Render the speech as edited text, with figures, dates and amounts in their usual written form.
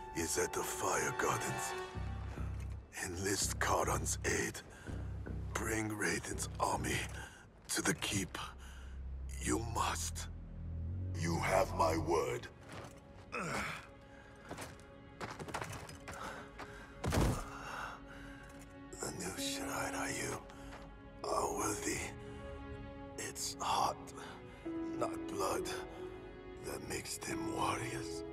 is at the Fire Gardens. Enlist Karan's aid. Bring Raiden's army to the keep. You must. You have my word. The new Shiraiyu are worthy. It's heart, not blood, that makes them warriors.